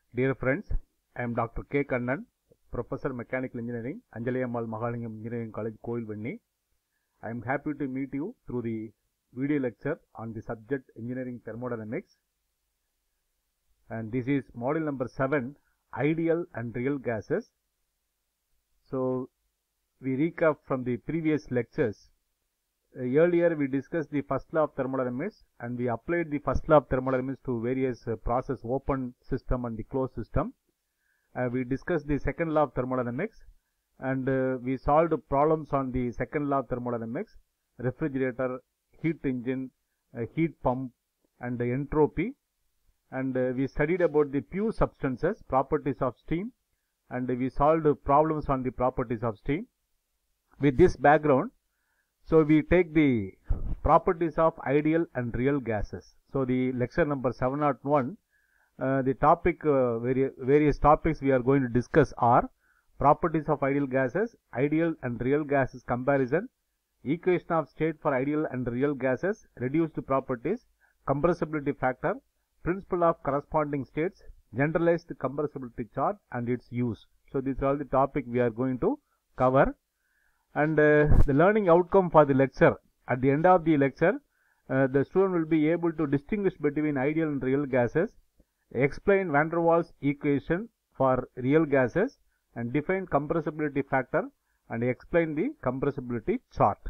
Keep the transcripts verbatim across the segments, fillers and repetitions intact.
Dear friends, I am Doctor K. Kannan, Professor Mechanical Engineering, Anjali Ammal Mahalingam Engineering College, Koilvanni. I am happy to meet you through the video lecture on the subject Engineering Thermodynamics. And this is module number seven, Ideal and Real Gases. So, we recap from the previous lectures. Uh, earlier we discussed the first law of thermodynamics and we applied the first law of thermodynamics to various uh, process open system and the closed system. Uh, we discussed the second law of thermodynamics and uh, we solved problems on the second law of thermodynamics, refrigerator, heat engine, uh, heat pump and the entropy. And uh, we studied about the pure substances, properties of steam, and we solved problems on the properties of steam. With this background, so we take the properties of ideal and real gases. So the lecture number seven oh one, uh, the topic, uh, vari various topics we are going to discuss are properties of ideal gases, ideal and real gases comparison, equation of state for ideal and real gases, reduced properties, compressibility factor, principle of corresponding states, generalized compressibility chart and its use. So these are all the topic we are going to cover. And uh, the learning outcome for the lecture, at the end of the lecture, uh, the student will be able to distinguish between ideal and real gases, explain van der Waals equation for real gases, and define compressibility factor and explain the compressibility chart.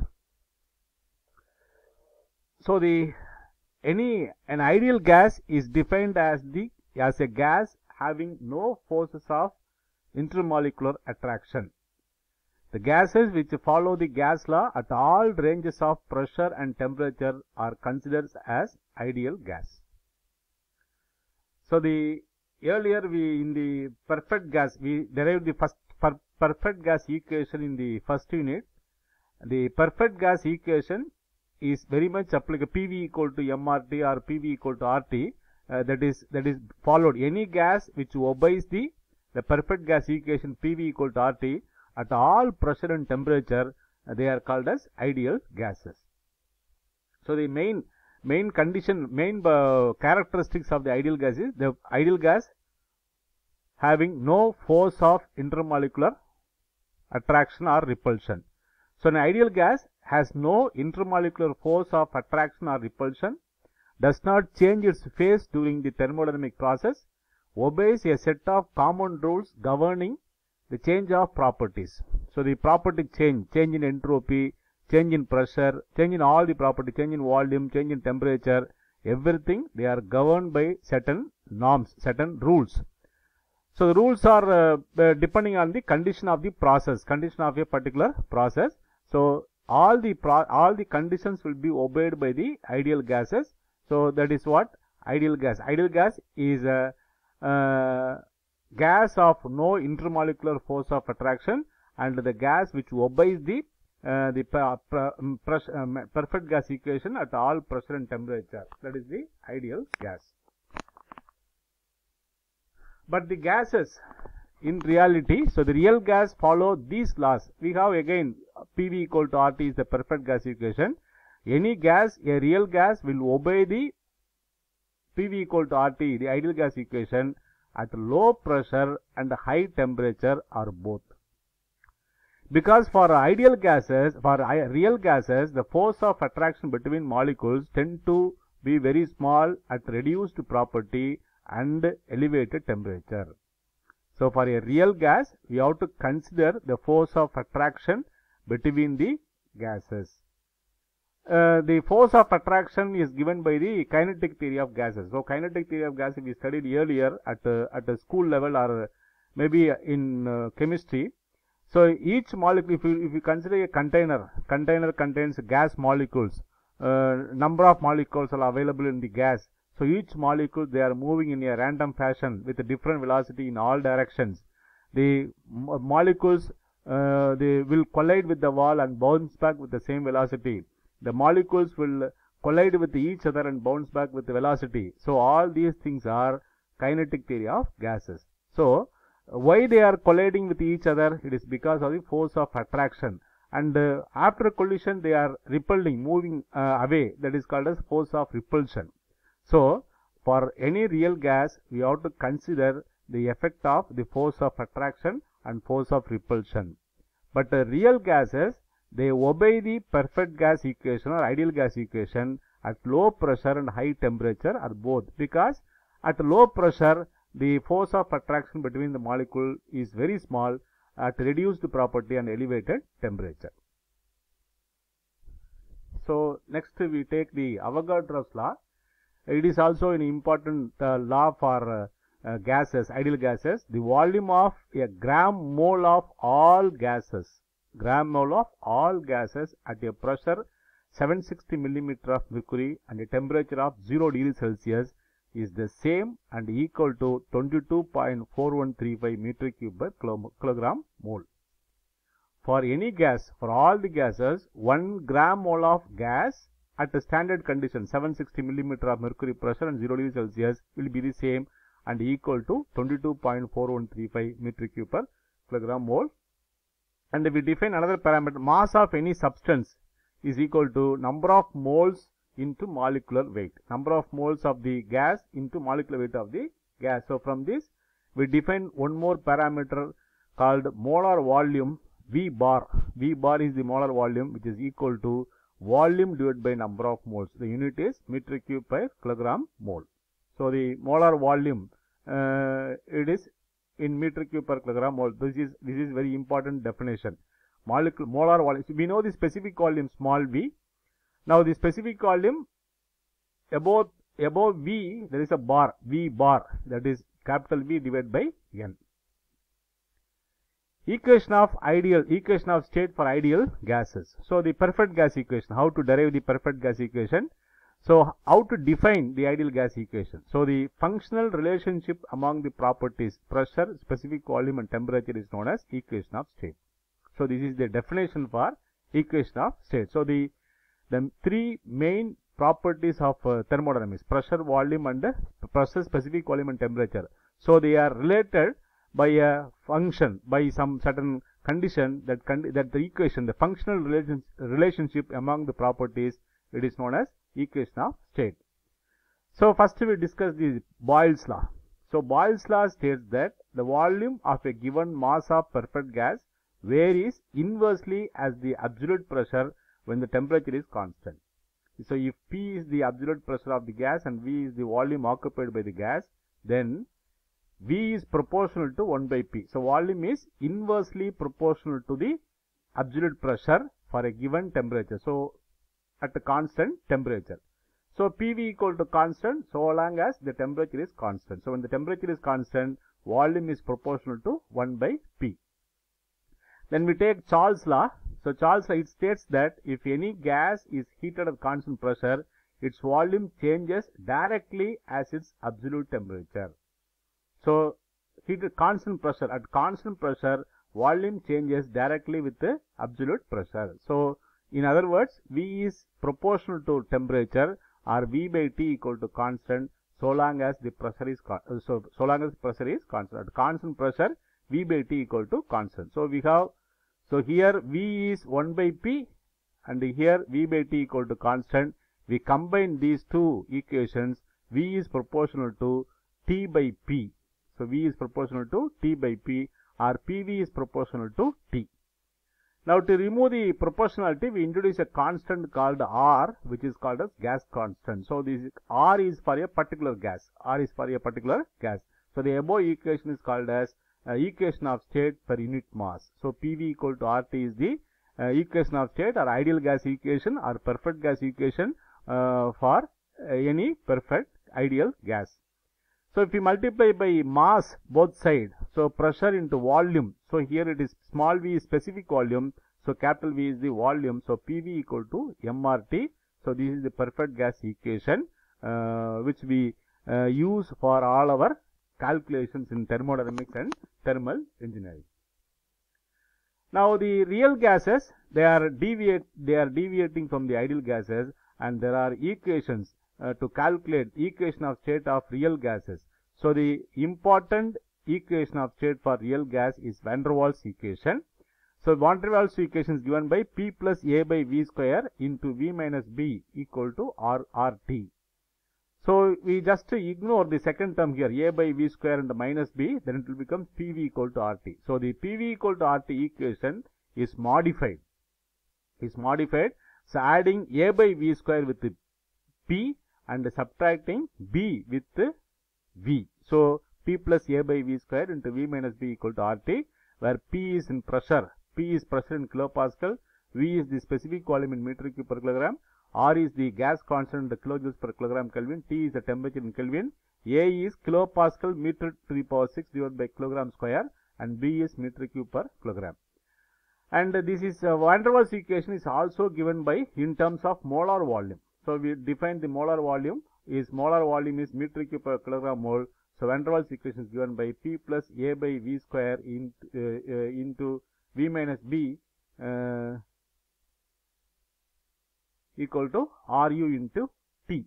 So the any an ideal gas is defined as the as a gas having no forces of intermolecular attraction. The gases which follow the gas law at all ranges of pressure and temperature are considered as ideal gas. So the earlier we in the perfect gas we derived the first per, perfect gas equation in the first unit. The perfect gas equation is very much applicable. P V equal to M R T or P V equal to R T. Uh, that is that is followed. Any gas which obeys the the perfect gas equation P V equal to R T at all pressure and temperature, uh, they are called as ideal gases. So the main main condition, main uh, characteristics of the ideal gas is the ideal gas having no force of intermolecular attraction or repulsion. So an ideal gas has no intermolecular force of attraction or repulsion, does not change its phase during the thermodynamic process, obeys a set of common rules governing the change of properties. So the property change, change in entropy, change in pressure, change in all the property, change in volume, change in temperature, everything they are governed by certain norms, certain rules. So the rules are uh, uh, depending on the condition of the process, condition of a particular process. So all the pro all the conditions will be obeyed by the ideal gases. So that is what ideal gas. Ideal gas is a uh, gas of no intermolecular force of attraction and the gas which obeys the uh, the pressure, um, perfect gas equation at all pressure and temperature. That is the ideal gas. But the gases in reality, so the real gas follow these laws. We have again P V equal to R T is the perfect gas equation. Any gas, a real gas will obey the P V equal to R T, the ideal gas equation, at low pressure and high temperature or both. Because for ideal gases, for real gases, the force of attraction between molecules tend to be very small at reduced property and elevated temperature. So for a real gas, we have to consider the force of attraction between the gases. Uh, the force of attraction is given by the kinetic theory of gases. So kinetic theory of gases we studied earlier at uh, at a school level or uh, maybe in uh, chemistry. So each molecule, if you if you consider a container, container contains gas molecules. Uh, number of molecules are available in the gas. So each molecule they are moving in a random fashion with a different velocity in all directions. The molecules uh, they will collide with the wall and bounce back with the same velocity. The molecules will collide with each other and bounce back with the velocity. So all these things are kinetic theory of gases. So why they are colliding with each other? It is because of the force of attraction. And uh, after collision they are repelling, moving uh, away. That is called as force of repulsion. So for any real gas we have to consider the effect of the force of attraction and force of repulsion. But uh, real gases, they obey the perfect gas equation or ideal gas equation at low pressure and high temperature or both, because at low pressure the force of attraction between the molecule is very small at reduced property and elevated temperature. So next we take the Avogadro's law. It is also an important uh, law for uh, uh, gases, ideal gases. The volume of a gram mole of all gases, gram mole of all gases at a pressure seven hundred sixty millimeter of mercury and a temperature of zero degrees Celsius is the same and equal to twenty-two point four one three five meter cube per kilogram mole. For any gas, for all the gases, one gram mole of gas at a standard condition seven hundred sixty millimeter of mercury pressure and zero degrees Celsius will be the same and equal to twenty-two point four one three five meter cube per kilogram mole. And we define another parameter, mass of any substance is equal to number of moles into molecular weight, number of moles of the gas into molecular weight of the gas. So from this we define one more parameter called molar volume, V bar. V bar is the molar volume, which is equal to volume divided by number of moles. The unit is meter cube per kilogram mole. So the molar volume, uh, it is in meter cube per kilogram mole. This is this is very important definition. Molecule molar volume. So we know the specific volume small v. Now the specific volume above above v there is a bar, V bar, that is capital V divided by N. Equation of ideal, equation of state for ideal gases. So the perfect gas equation, how to derive the perfect gas equation. So how to define the ideal gas equation. So the functional relationship among the properties pressure, specific volume and temperature is known as equation of state. So this is the definition for equation of state. So the, the three main properties of uh, thermodynamics, pressure, volume and uh, pressure, specific volume and temperature. So they are related by a function, by some certain condition that con that the equation, the functional relation, relationship among the properties, it is known as equation of state. So first we discuss the Boyle's law. So Boyle's law states that the volume of a given mass of perfect gas varies inversely as the absolute pressure when the temperature is constant. So if P is the absolute pressure of the gas and V is the volume occupied by the gas, then V is proportional to one by P. So volume is inversely proportional to the absolute pressure for a given temperature. So at a constant temperature. So P V equal to constant so long as the temperature is constant. So when the temperature is constant, volume is proportional to one by P. Then we take Charles' law. So Charles' law, it states that if any gas is heated at constant pressure, its volume changes directly as its absolute temperature. So heated constant pressure, at constant pressure, volume changes directly with the absolute pressure. So in other words, V is proportional to temperature or V by T equal to constant so long as the pressure is so so long as pressure is constant. At constant pressure, V by T equal to constant. So we have, so here V is one by P and here V by T equal to constant. We combine these two equations. V is proportional to T by P. So V is proportional to T by P or P V is proportional to T. Now to remove the proportionality, we introduce a constant called R, which is called as gas constant. So this R is for a particular gas. R is for a particular gas. So the above equation is called as uh, equation of state per unit mass. So P V equal to R T is the uh, equation of state or ideal gas equation or perfect gas equation uh, for uh, any perfect ideal gas. So if we multiply by mass both sides, so pressure into volume, so here it is small v is specific volume, so capital V is the volume, so P V equal to M R T. So this is the perfect gas equation uh, which we uh, use for all our calculations in thermodynamics and thermal engineering. Now the real gases, they are deviate, they are deviating from the ideal gases, and there are equations Uh, to calculate equation of state of real gases. So the important equation of state for real gas is Van der Waals equation. So Van der Waals equation is given by P plus A by V square into V minus B equal to R R T. So we just ignore the second term here, a by v square and minus b, then it will become P V equal to R T. So the P V equal to R T equation is modified, is modified. So adding a by v square with p and subtracting b with v. So P plus a by v square into v minus b equal to R T, where P is in pressure, P is pressure in kilopascal, V is the specific volume in meter cube per kilogram, R is the gas constant in the kilojoules per kilogram Kelvin, T is the temperature in Kelvin, A is kilopascal meter to the power six divided by kilogram square, and B is meter cube per kilogram. And this is uh, van der Waals equation is also given by in terms of molar volume. So we define the molar volume is molar volume is meter cube per kilogram mole. So van der Waals equation is given by P plus A by V square in, uh, uh, into V minus B uh, equal to R U into T,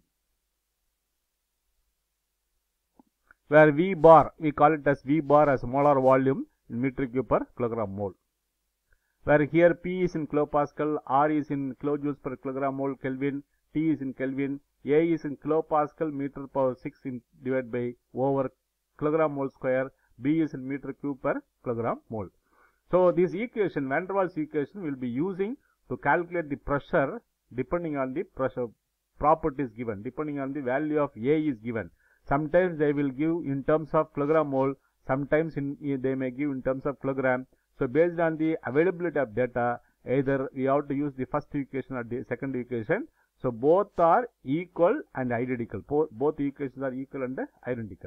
where V bar, we call it as V bar as molar volume in meter cube per kilogram mole, where here P is in kilopascal, R is in kilojoules per kilogram mole Kelvin, T is in Kelvin, A is in kilopascal meter power six in divided by over kilogram mole square, B is in meter cube per kilogram mole. So this equation, van der Waals equation, will be using to calculate the pressure depending on the pressure properties given, depending on the value of A is given. Sometimes they will give in terms of kilogram mole, sometimes in, they may give in terms of kilogram. So based on the availability of data, either we have to use the first equation or the second equation. So both are equal and identical. Both, both equations are equal and identical.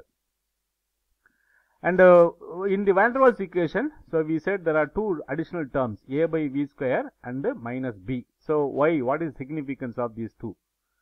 And uh, in the van der Waals equation, so we said there are two additional terms, A by V square and minus B. So why? What is the significance of these two?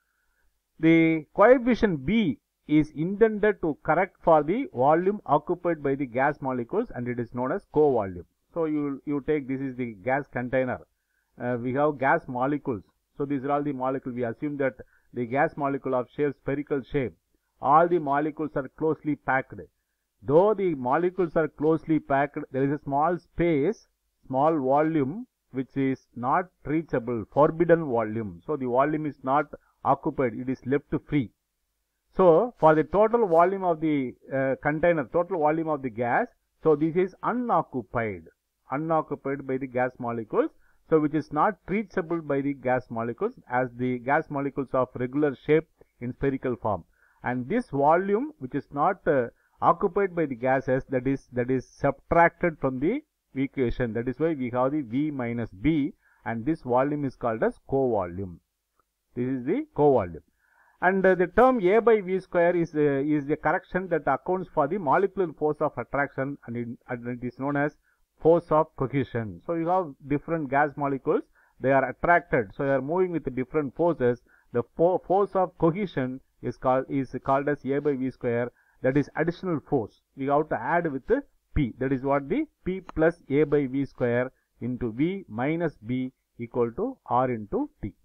The coefficient B is intended to correct for the volume occupied by the gas molecules, and it is known as co-volume. So you, you take, this is the gas container. Uh, we have gas molecules. So these are all the molecules. We assume that the gas molecule of shape, spherical shape, all the molecules are closely packed. Though the molecules are closely packed, there is a small space, small volume, which is not reachable, forbidden volume. So the volume is not occupied, it is left free. So for the total volume of the uh, container, total volume of the gas, so this is unoccupied, unoccupied by the gas molecules. So which is not reachable by the gas molecules, as the gas molecules of regular shape in spherical form. And this volume, which is not uh, occupied by the gases, that is that is subtracted from the equation. That is why we have the V minus B, and this volume is called as co-volume. This is the co-volume. And uh, the term A by V square is uh, is the correction that accounts for the molecular force of attraction, and it, and it is known as force of cohesion. So you have different gas molecules, they are attracted, so they are moving with different forces. The fo force of cohesion is called is called as A by V square. That is additional force. We have to add with the P. That is what the P plus A by V square into V minus B equal to R into T.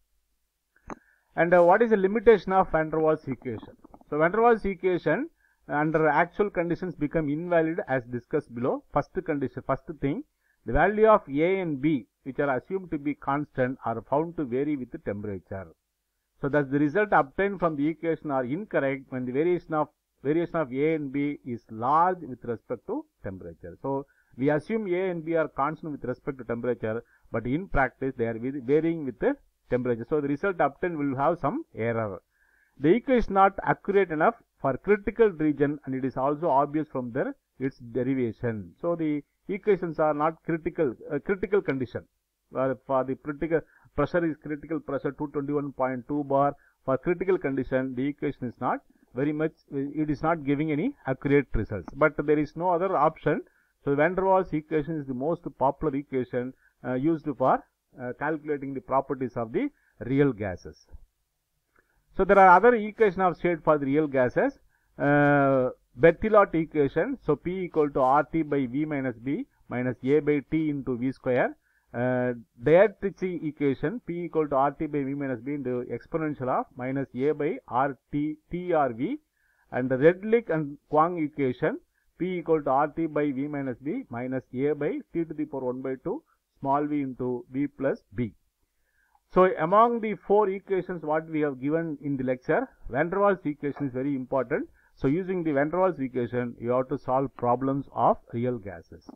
And uh, what is the limitation of van der Waals equation? So van der Waals equation under actual conditions become invalid as discussed below. First condition, first thing, the value of A and B, which are assumed to be constant, are found to vary with the temperature. So thus the result obtained from the equation are incorrect when the variation of variation of A and B is large with respect to temperature. So we assume A and B are constant with respect to temperature, but in practice they are varying with the temperature. So the result obtained will have some error. The equation is not accurate enough for critical region, and it is also obvious from their its derivation. So the equations are not critical, uh, critical condition. Uh, for the critical pressure is critical pressure two twenty-one point two bar. For critical condition, the equation is not very much, it is not giving any accurate results. But there is no other option. So van der Waals equation is the most popular equation uh, used for uh, calculating the properties of the real gases. So there are other equation of state for the real gases. Uh, Berthelot equation. So P equal to R T by V minus B minus A by T into V square. Uh, Diatrici equation, P equal to R T by V minus B into exponential of minus A by R T T R V, and the Redlich and Kwong equation, P equal to R T by V minus B minus A by T to the power one by two small v into V plus B. So among the four equations what we have given in the lecture, Van der Waals equation is very important. So using the Van der Waals equation, you have to solve problems of real gases.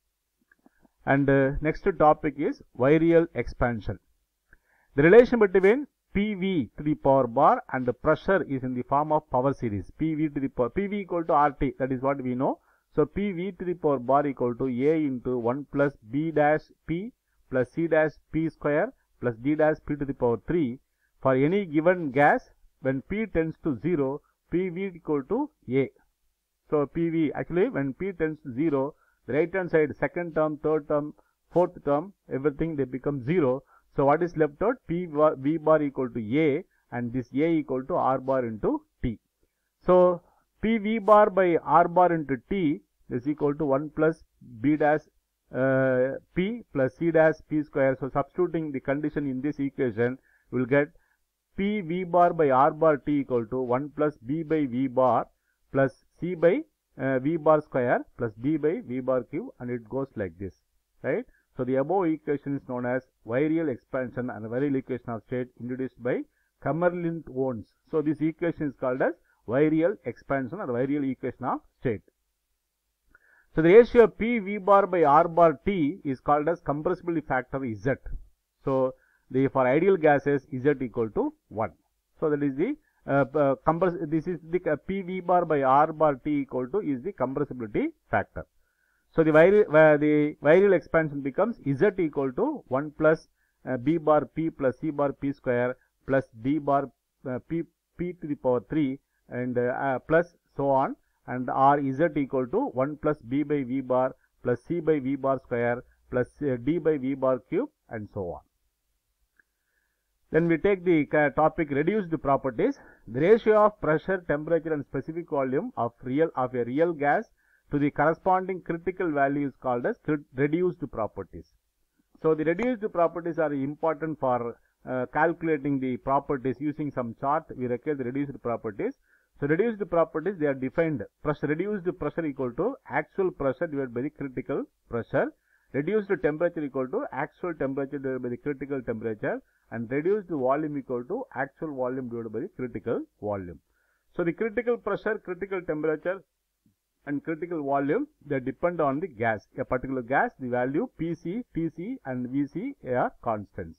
And uh, next topic is virial expansion. The relation between P V to the power bar and the pressure is in the form of power series. P V to the power, P V equal to R T, that is what we know. So P V to the power bar equal to A into one plus B dash P plus C dash P square plus D dash P to the power three. For any given gas, when P tends to zero, P V equal to A. So P V, actually when P tends to zero, the right hand side, second term, third term, fourth term, everything they become zero. So what is left out? P bar, V bar equal to A, and this A equal to R bar into T. So P V bar by R bar into T is equal to one plus B dash uh, P plus C dash P square. So substituting the condition in this equation, we will get P V bar by R bar T equal to one plus B by V bar plus C by uh, V bar square plus D by V bar cube, and it goes like this, right? So the above equation is known as virial expansion and virial equation of state introduced by Kamerlingh-Onnes. So this equation is called as virial expansion or virial equation of state. So the ratio of P V bar by R bar T is called as compressibility factor Z. So the for ideal gases Z equal to one. So that is the uh, uh, compress. This is the uh, P V bar by R bar T equal to is the compressibility factor. So the virial, uh, the virial expansion becomes Z equal to one plus uh, B bar P plus C bar P square plus D bar uh, P P to the power three and uh, uh, plus so on, and R Z equal to one plus B by V bar plus C by V bar square plus uh, D by V bar cube and so on. Then we take the uh, topic reduced properties. The ratio of pressure, temperature and specific volume of real of a real gas to the corresponding critical value is called as reduced properties. So the reduced properties are important for uh, calculating the properties using some chart. We require the reduced properties. So reduced properties, they are defined. Pressure, reduced pressure equal to actual pressure divided by the critical pressure. Reduced temperature equal to actual temperature divided by the critical temperature, and reduced volume equal to actual volume divided by the critical volume. So the critical pressure, critical temperature and critical volume, they depend on the gas. A particular gas, the value P C, T C and V C are constants.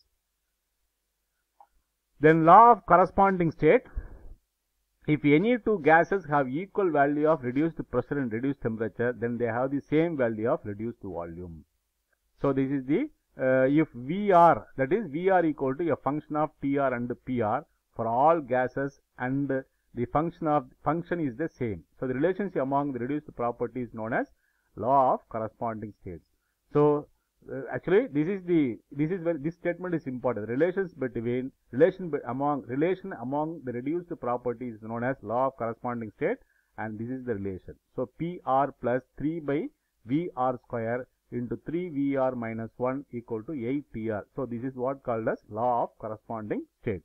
Then law of corresponding state. If any two gases have equal value of reduced pressure and reduced temperature, then they have the same value of reduced volume. So this is the uh, if V R, that is V R equal to a function of T R and P R for all gases, and the function of function is the same. So the relationship among the reduced property is known as law of corresponding states. So uh, actually this is the this is where this statement is important. Relations between relation be, among relation among the reduced property is known as law of corresponding state, and this is the relation. So P R plus three by V R square into three V R minus one equal to eight T R. So this is what called as law of corresponding state.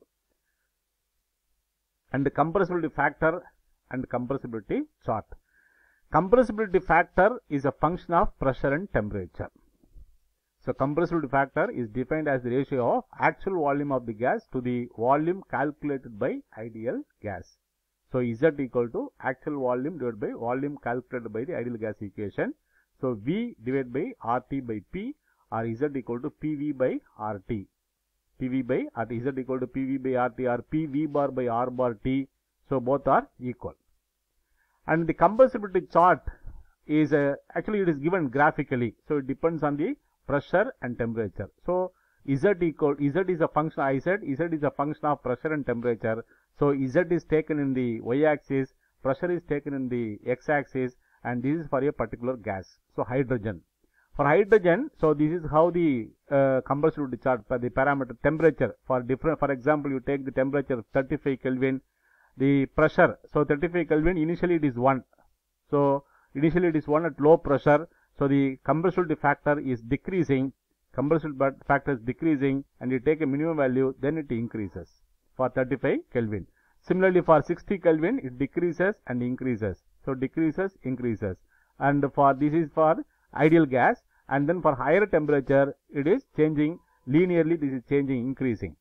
And the compressibility factor and compressibility chart. Compressibility factor is a function of pressure and temperature. So compressibility factor is defined as the ratio of actual volume of the gas to the volume calculated by ideal gas. So Z equal to actual volume divided by volume calculated by the ideal gas equation. So V divided by R T by P, or Z equal to P V by R T. P V by R T, Z equal to P V by R T, or P V bar by R bar T. So both are equal. And the compressibility chart is uh, actually it is given graphically. So it depends on the pressure and temperature. So Z equal Z is a function I Z. Z is a function of pressure and temperature. So Z is taken in the y-axis, pressure is taken in the x-axis, and this is for a particular gas. So hydrogen. For hydrogen, so this is how the uh, compressibility chart for the parameter temperature for different. For example, you take the temperature thirty-five Kelvin, the pressure. So thirty-five Kelvin, initially it is one. So initially it is one at low pressure. So the compressibility factor is decreasing. Compressibility factor is decreasing, and you take a minimum value, then it increases for thirty-five Kelvin. Similarly, for sixty Kelvin, it decreases and increases. So decreases, increases, and for this is for ideal gas, and then for higher temperature, it is changing linearly. This is changing, increasing.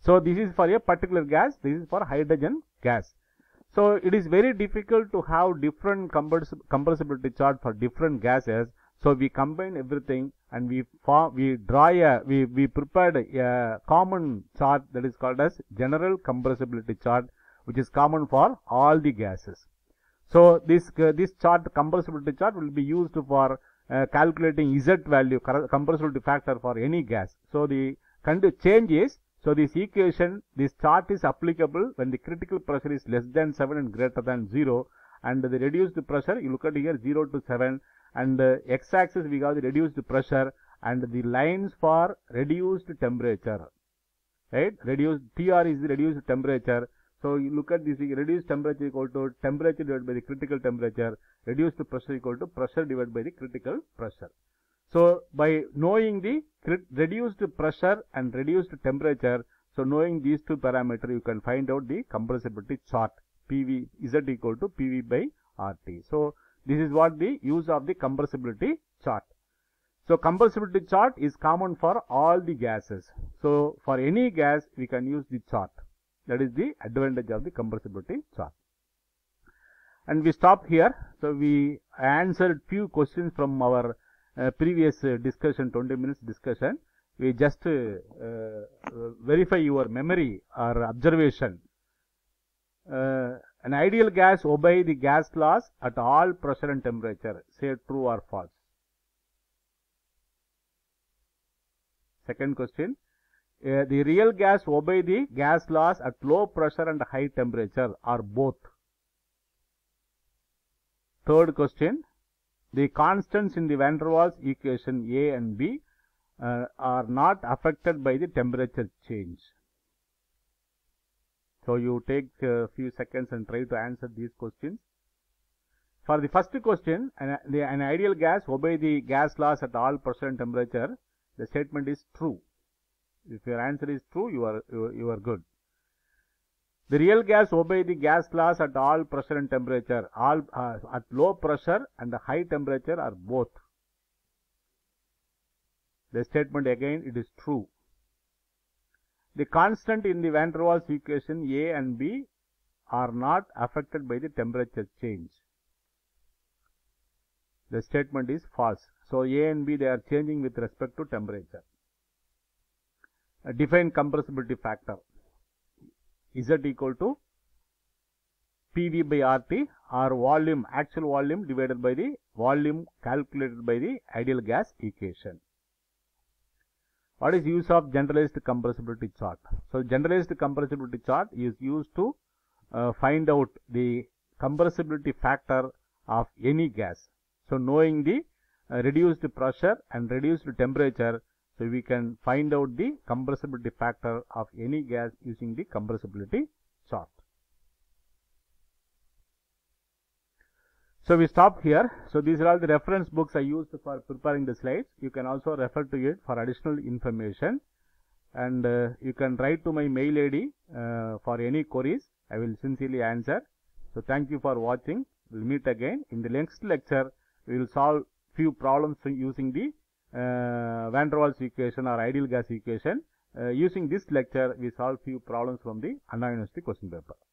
So this is for a particular gas, this is for hydrogen gas. So it is very difficult to have different compress compressibility chart for different gases. So we combine everything and we form, we draw a, we, we prepared a common chart that is called as general compressibility chart, which is common for all the gases. So this, uh, this chart, compressibility chart, will be used for uh, calculating Z value, compressibility factor for any gas. So the change is, so this equation, this chart is applicable when the critical pressure is less than seven and greater than zero, and the reduced pressure, you look at here zero to seven, and uh, x-axis we got the reduced pressure, and the lines for reduced temperature, right? Reduced, T R is the reduced temperature. So you look at this, reduced temperature equal to temperature divided by the critical temperature, reduced pressure equal to pressure divided by the critical pressure. So by knowing the reduced pressure and reduced temperature, so knowing these two parameters, you can find out the compressibility chart, P V, Z equal to P V by R T. So this is what the use of the compressibility chart. So compressibility chart is common for all the gases. So for any gas, we can use the chart. That is the advantage of the compressibility chart. And we stop here. So we answered few questions from our Uh, previous uh, discussion, twenty minutes discussion. We just uh, uh, verify your memory or observation. Uh, an ideal gas obey the gas laws at all pressure and temperature. Say true or false. Second question. Uh, the real gas obey the gas laws at low pressure and high temperature, or both. Third question. The constants in the van der Waals equation A and B uh, are not affected by the temperature change. So you take a few seconds and try to answer these questions. For the first question, an, the, an ideal gas obey the gas laws at all pressure and temperature. The statement is true. If your answer is true, you are you, you are good. The real gas obey the gas laws at all pressure and temperature. All uh, at low pressure and high temperature are both. The statement again, it is true. The constant in the van der Waals equation A and B are not affected by the temperature change. The statement is false. So A and B, they are changing with respect to temperature. Uh, define compressibility factor. Z equal to P V by R T, or volume, actual volume divided by the volume calculated by the ideal gas equation. What is use of generalized compressibility chart? So generalized compressibility chart is used to uh, find out the compressibility factor of any gas. So knowing the uh, reduced pressure and reduced temperature, so we can find out the compressibility factor of any gas using the compressibility chart. So we stop here. So these are all the reference books I used for preparing the slides. You can also refer to it for additional information, and uh, you can write to my mail I D uh, for any queries. I will sincerely answer. So thank you for watching. We'll meet again in the next lecture. We will solve few problems using the uh, van der Waals equation or ideal gas equation. Uh, using this lecture, we solve few problems from the Anna University question paper.